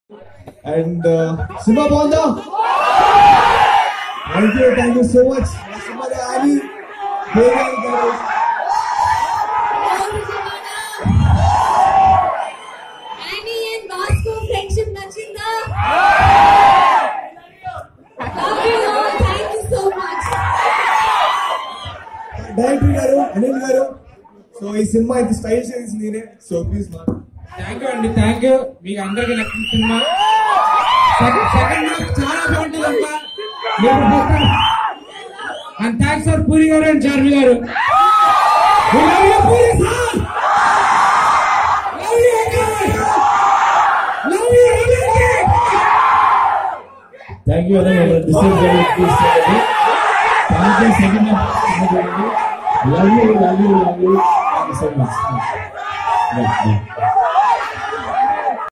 And Simba Bonda. Thank you so much. Simba Ali. Annie and Vasco friendship nachinda. Love you all. Thank you so much. Director garu, Anil garu. So ee cinema is style series neene. So please ma. Thank you and thank you. Meeku andariki nachina cinema. Second half chaala baguntundappa. And thanks for Puri garu and Charmy garu. We love you Puri sir. Love you Akash. Love you Jagannadh. Thank you Adam. This is very good. Thank you second half. Love you. Thank you so much.